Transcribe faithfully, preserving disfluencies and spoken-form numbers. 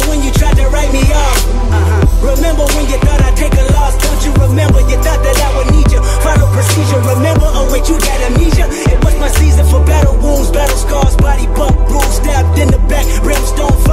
when you tried to write me off? Uh-huh. Remember when you thought I'd take a loss? Don't you remember you thought that I would need you? Follow procedure, remember? Oh wait, you got amnesia. It was my season for battle wounds, battle scars, body bump, bruise, stabbed in the back, brimstone.